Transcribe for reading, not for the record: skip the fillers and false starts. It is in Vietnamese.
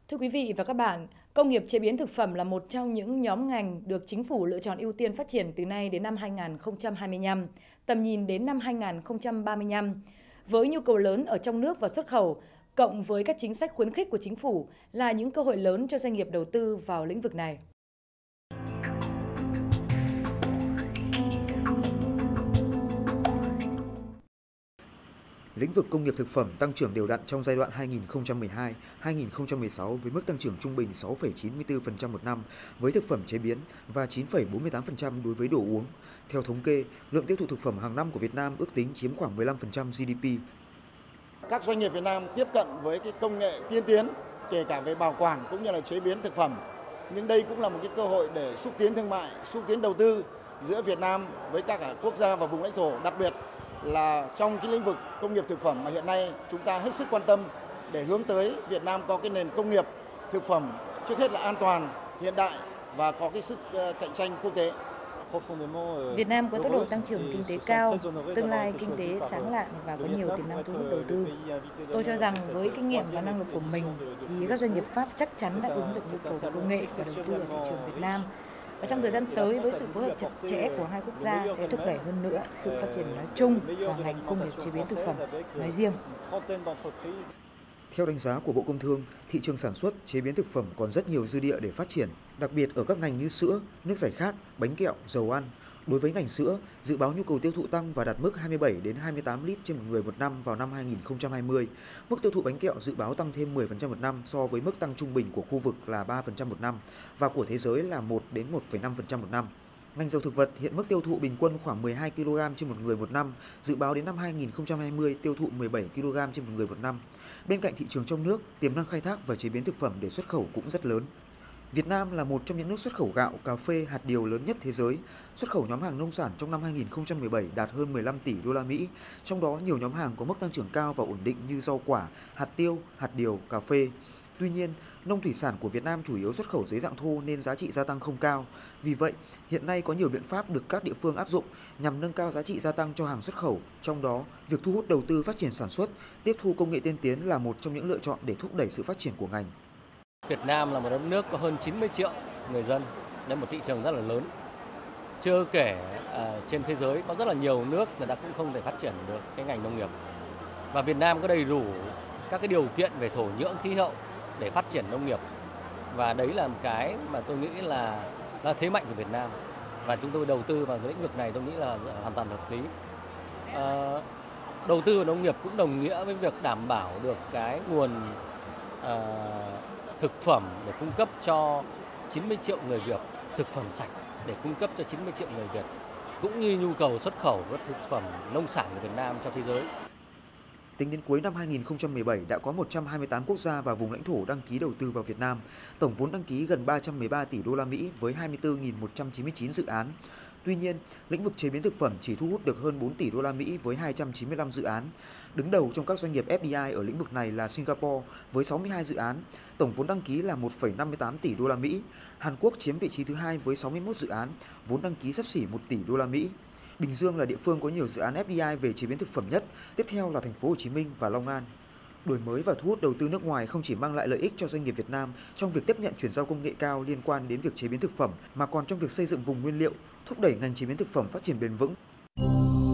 Thưa quý vị và các bạn, công nghiệp chế biến thực phẩm là một trong những nhóm ngành được chính phủ lựa chọn ưu tiên phát triển từ nay đến năm 2025, tầm nhìn đến năm 2035. Với nhu cầu lớn ở trong nước và xuất khẩu, cộng với các chính sách khuyến khích của chính phủ là những cơ hội lớn cho doanh nghiệp đầu tư vào lĩnh vực này. Lĩnh vực công nghiệp thực phẩm tăng trưởng đều đặn trong giai đoạn 2012-2016 với mức tăng trưởng trung bình 6,94% một năm với thực phẩm chế biến và 9,48% đối với đồ uống. Theo thống kê, lượng tiêu thụ thực phẩm hàng năm của Việt Nam ước tính chiếm khoảng 15% GDP. Các doanh nghiệp Việt Nam tiếp cận với cái công nghệ tiên tiến, kể cả về bảo quản cũng như là chế biến thực phẩm. Nhưng đây cũng là một cái cơ hội để xúc tiến thương mại, xúc tiến đầu tư giữa Việt Nam với các quốc gia và vùng lãnh thổ, đặc biệt là trong cái lĩnh vực công nghiệp thực phẩm mà hiện nay chúng ta hết sức quan tâm để hướng tới Việt Nam có cái nền công nghiệp thực phẩm trước hết là an toàn, hiện đại và có cái sức cạnh tranh quốc tế. Việt Nam có tốc độ tăng trưởng kinh tế cao, tương lai kinh tế sáng lạng và có nhiều tiềm năng thu hút đầu tư. Tôi cho rằng với kinh nghiệm và năng lực của mình thì các doanh nghiệp Pháp chắc chắn đáp ứng được nhu cầu về công nghệ và đầu tư ở thị trường Việt Nam. Và trong thời gian tới, với sự phối hợp chặt chẽ của hai quốc gia sẽ thúc đẩy hơn nữa sự phát triển nói chung và ngành công nghiệp chế biến thực phẩm nói riêng. Theo đánh giá của Bộ Công Thương, thị trường sản xuất, chế biến thực phẩm còn rất nhiều dư địa để phát triển, đặc biệt ở các ngành như sữa, nước giải khát, bánh kẹo, dầu ăn. Đối với ngành sữa, dự báo nhu cầu tiêu thụ tăng và đạt mức 27 đến 28 lít trên một người một năm vào năm 2020. Mức tiêu thụ bánh kẹo dự báo tăng thêm 10% một năm so với mức tăng trung bình của khu vực là 3% một năm và của thế giới là 1 đến 1,5% một năm. Ngành dầu thực vật hiện mức tiêu thụ bình quân khoảng 12 kg trên một người một năm, dự báo đến năm 2020 tiêu thụ 17 kg trên một người một năm. Bên cạnh thị trường trong nước, tiềm năng khai thác và chế biến thực phẩm để xuất khẩu cũng rất lớn. Việt Nam là một trong những nước xuất khẩu gạo, cà phê, hạt điều lớn nhất thế giới. Xuất khẩu nhóm hàng nông sản trong năm 2017 đạt hơn 15 tỷ đô la Mỹ, trong đó nhiều nhóm hàng có mức tăng trưởng cao và ổn định như rau quả, hạt tiêu, hạt điều, cà phê. Tuy nhiên, nông thủy sản của Việt Nam chủ yếu xuất khẩu dưới dạng thô nên giá trị gia tăng không cao. Vì vậy, hiện nay có nhiều biện pháp được các địa phương áp dụng nhằm nâng cao giá trị gia tăng cho hàng xuất khẩu. Trong đó, việc thu hút đầu tư phát triển sản xuất, tiếp thu công nghệ tiên tiến là một trong những lựa chọn để thúc đẩy sự phát triển của ngành. Việt Nam là một đất nước có hơn 90 triệu người dân, đây là một thị trường rất là lớn. Chưa kể trên thế giới có rất là nhiều nước người ta cũng không thể phát triển được cái ngành nông nghiệp. Và Việt Nam có đầy đủ các cái điều kiện về thổ nhưỡng, khí hậu để phát triển nông nghiệp. Và đấy là một cái mà tôi nghĩ là thế mạnh của Việt Nam. Và chúng tôi đầu tư vào cái lĩnh vực này tôi nghĩ là hoàn toàn hợp lý. Đầu tư vào nông nghiệp cũng đồng nghĩa với việc đảm bảo được cái nguồn thực phẩm để cung cấp cho 90 triệu người Việt, thực phẩm sạch để cung cấp cho 90 triệu người Việt, cũng như nhu cầu xuất khẩu các thực phẩm nông sản của Việt Nam cho thế giới. Tính đến cuối năm 2017 đã có 128 quốc gia và vùng lãnh thổ đăng ký đầu tư vào Việt Nam, tổng vốn đăng ký gần 313 tỷ đô la Mỹ với 24.199 dự án. Tuy nhiên, lĩnh vực chế biến thực phẩm chỉ thu hút được hơn 4 tỷ đô la Mỹ với 295 dự án. Đứng đầu trong các doanh nghiệp FDI ở lĩnh vực này là Singapore với 62 dự án, tổng vốn đăng ký là 1,58 tỷ đô la Mỹ. Hàn Quốc chiếm vị trí thứ hai với 61 dự án, vốn đăng ký xấp xỉ 1 tỷ đô la Mỹ. Bình Dương là địa phương có nhiều dự án FDI về chế biến thực phẩm nhất, tiếp theo là thành phố Hồ Chí Minh và Long An. Đổi mới và thu hút đầu tư nước ngoài không chỉ mang lại lợi ích cho doanh nghiệp Việt Nam trong việc tiếp nhận chuyển giao công nghệ cao liên quan đến việc chế biến thực phẩm mà còn trong việc xây dựng vùng nguyên liệu, thúc đẩy ngành chế biến thực phẩm phát triển bền vững.